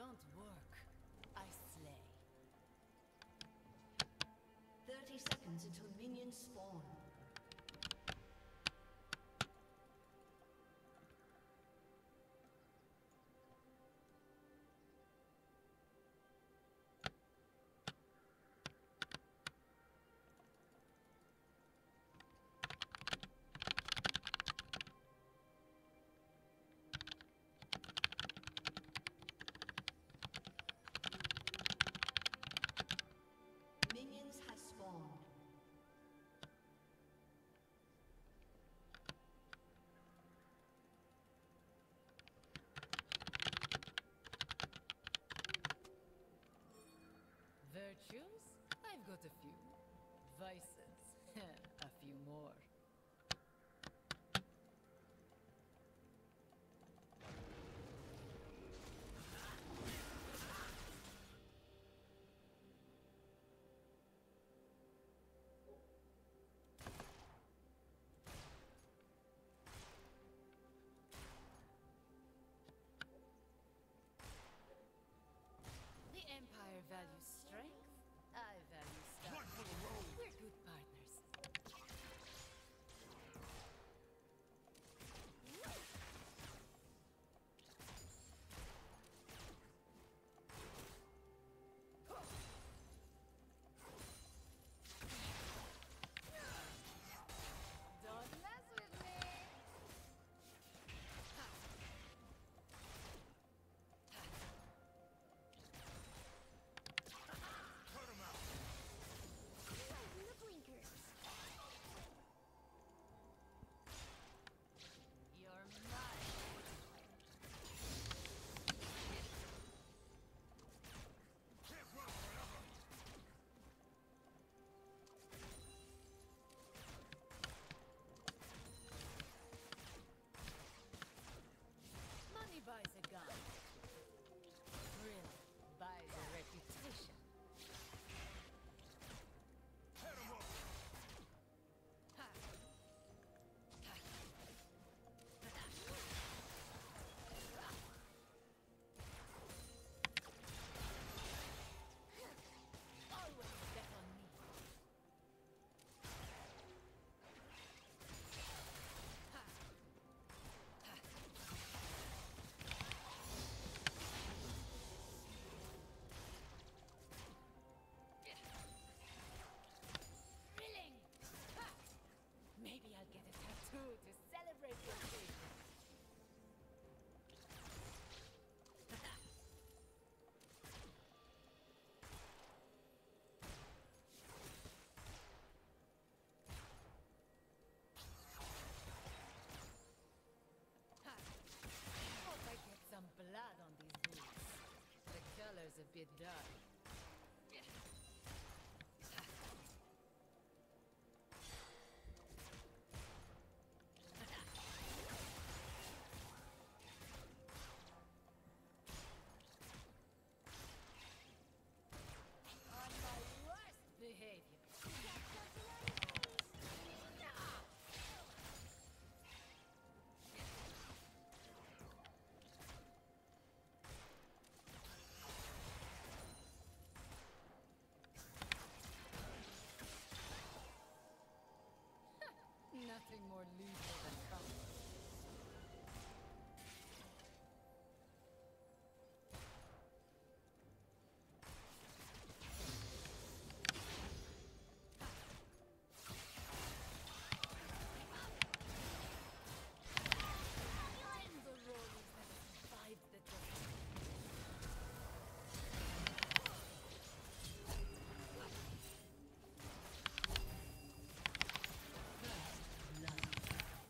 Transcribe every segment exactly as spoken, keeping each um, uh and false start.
don't work. I slay. thirty seconds until minions spawn. Minions has spawned. Virtues? I've got a few. Vices? A few more. The Empire values strength. I value style. We're good partners. Don't mess with me. You're mine. Money buys a gun. Thrill buys a reputation. Ha. Always bet on me. Ha. Ha. Thrilling. Ha. Maybe I'll get a tattoo to celebrate the occasion. Ha. Hope I get some blood on these boots. The color's a bit dark. On my worst behavior. Nothing more lethal than comfort. I'm the rollers that survived the test. First blood.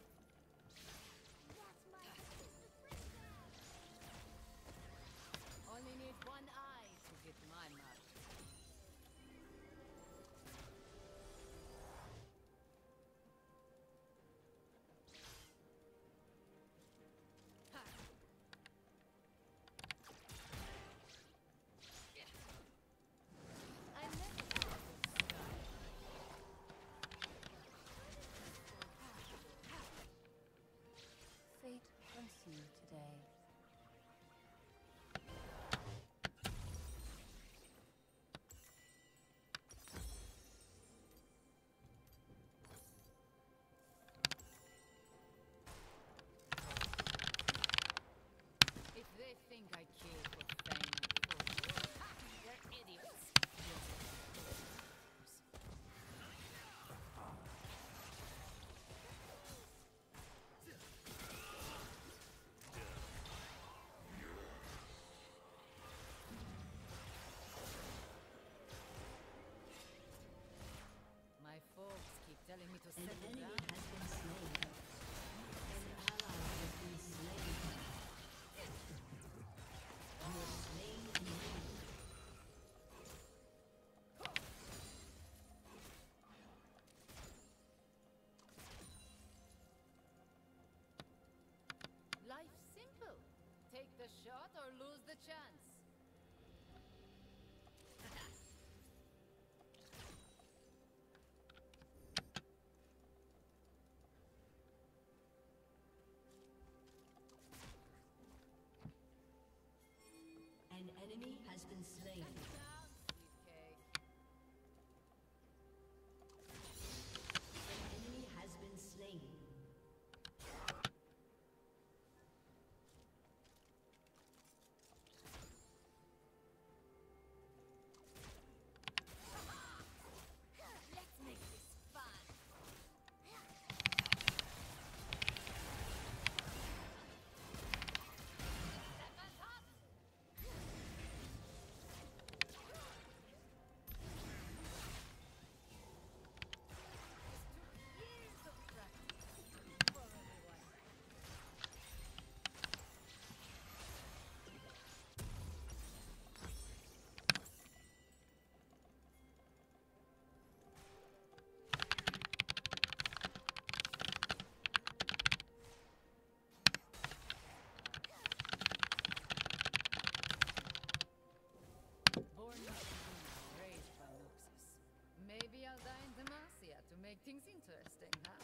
to An settle enemy down. has been slain. An ally has been slain. You have slain an enemy. Life's simple. Take the shot or lose the chance. An enemy has been slain. Down, sweet cake. An enemy has been slain. Let's make this fun. Seven's hot. Years of practice for everyone. Born not to be raised by Noxus. Maybe I'll die in Demacia to make things interesting, huh?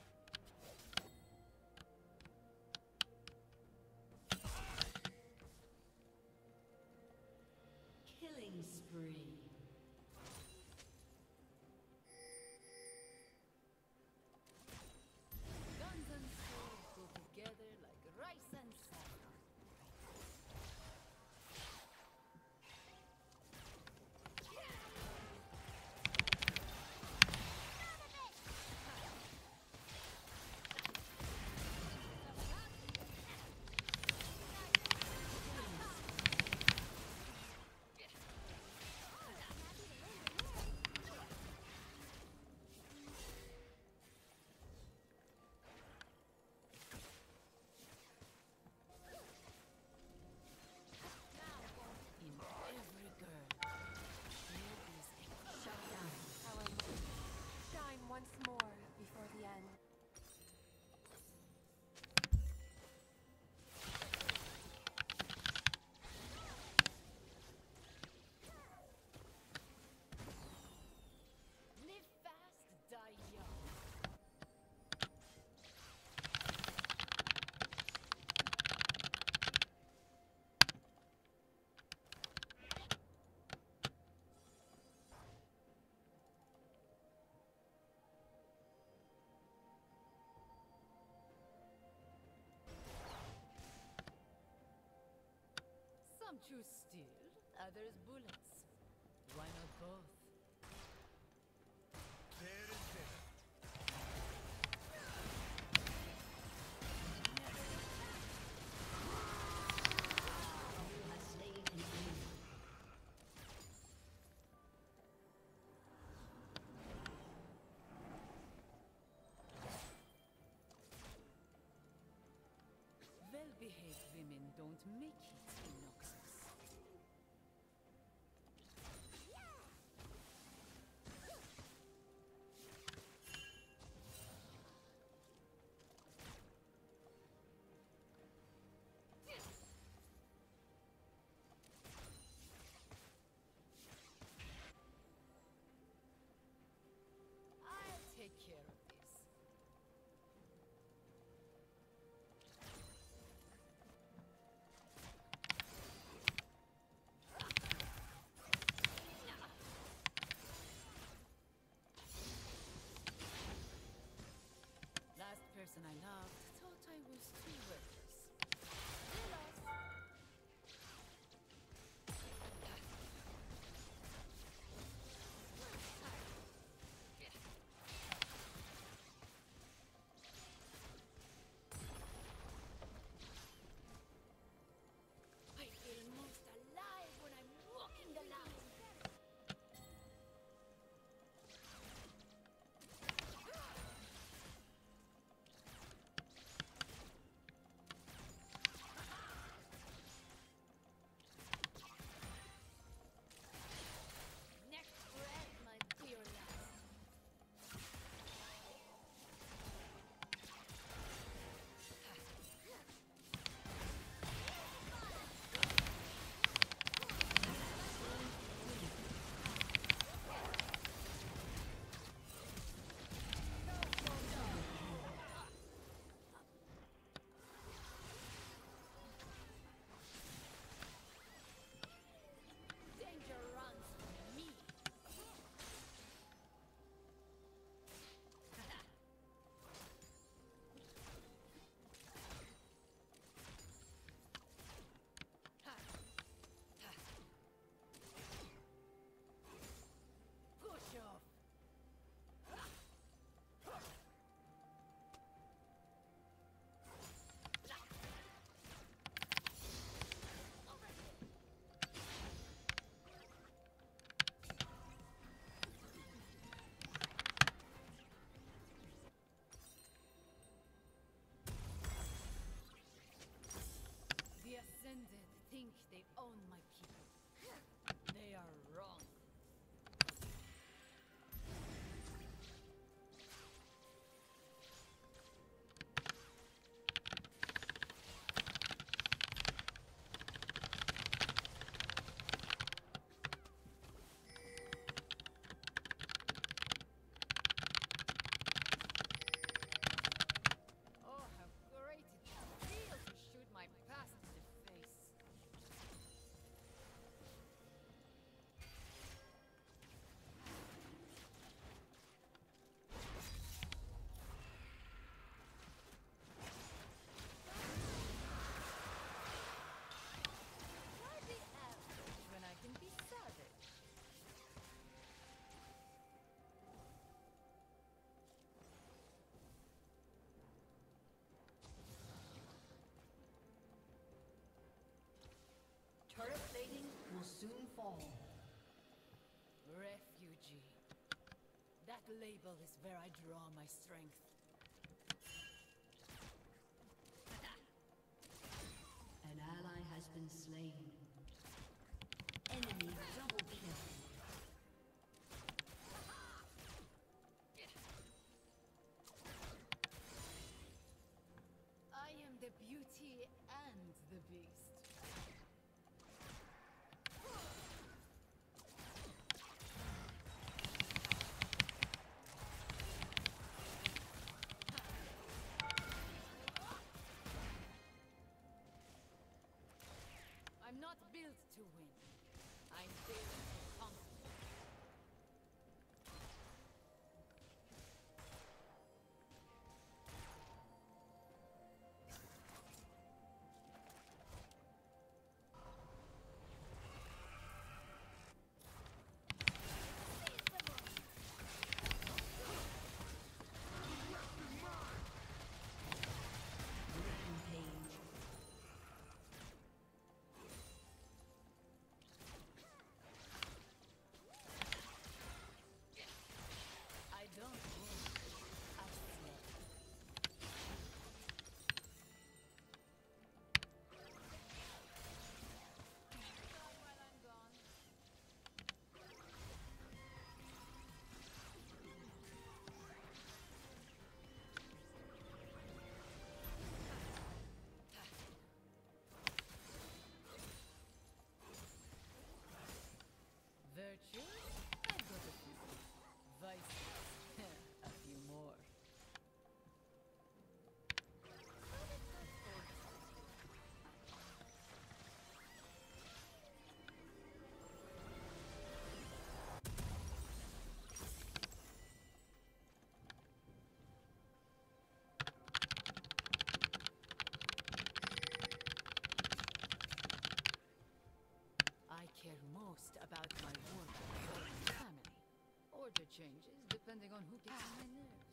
Killing spree. Guns and swords go together like rice and salad. In every girl, there is Ekko. Shut down. How I shine once more before the end. Live fast, die young. Some choose steel, others bullets. Why not both? You have slain an enemy. Well-behaved women don't make it in Noxus. I'll take care of this. soon fall. Refugee. That label is where I draw my strength. An ally has been slain. Enemy double kill. I am the beauty and the beast. I'm not built to win. I'm built to conquer. I don't win. I slay. Gone while I'm gone. Virtues? I've got a few. Vices? A few more. I care most about my work or family. Order changes depending on who gets on my nerves.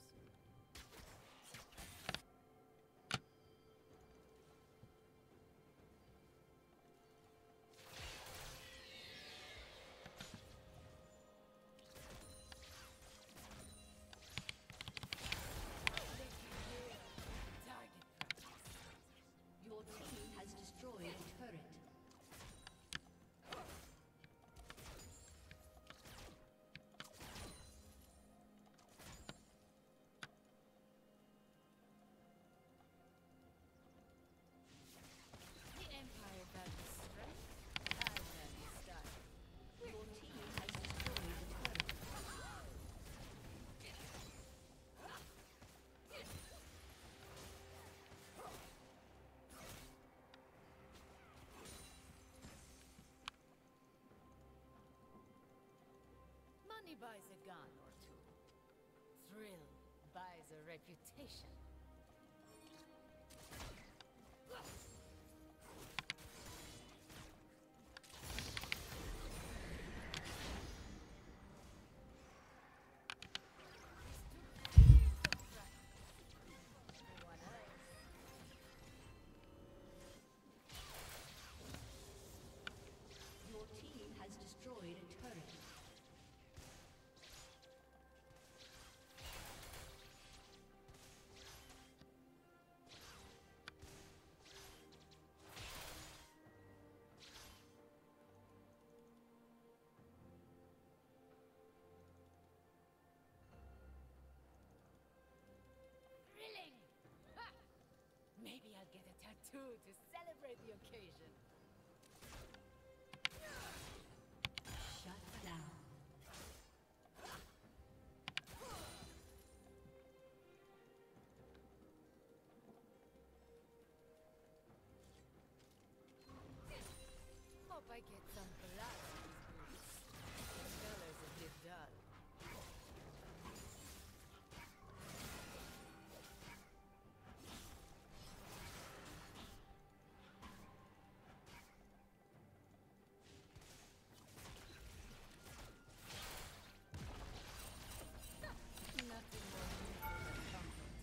Target practice. Your team has destroyed a turret. The Empire values strength and value style. Your team has destroyed a turret. Money buys a gun or two. Thrill buys a reputation. Your team has destroyed a turret. Thrilling! Ha! Maybe I'll get a tattoo to celebrate the occasion. Shut down. Hope I get some blood on these boots. The color's a bit dull. Nothing more neutral than comfort.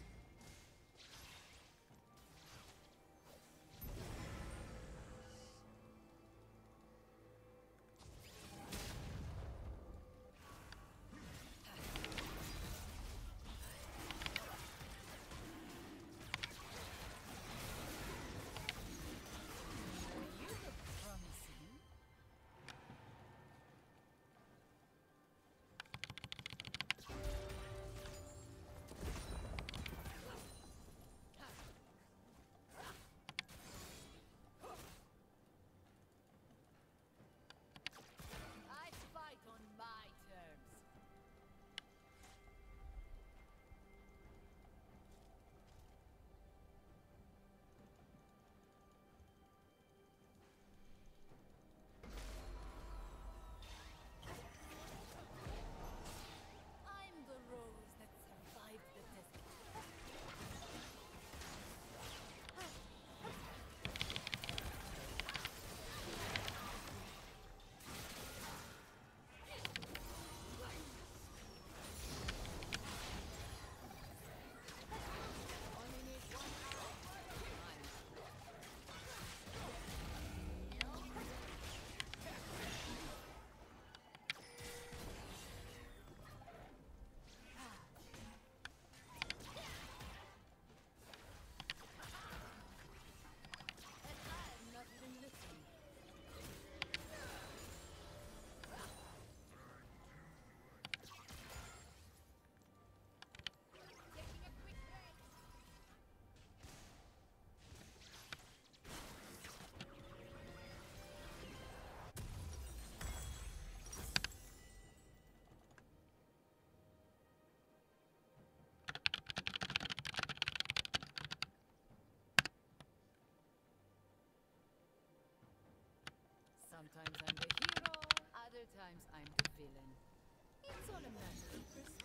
Sometimes I'm the hero, other times I'm the villain. It's all a matter of perspective.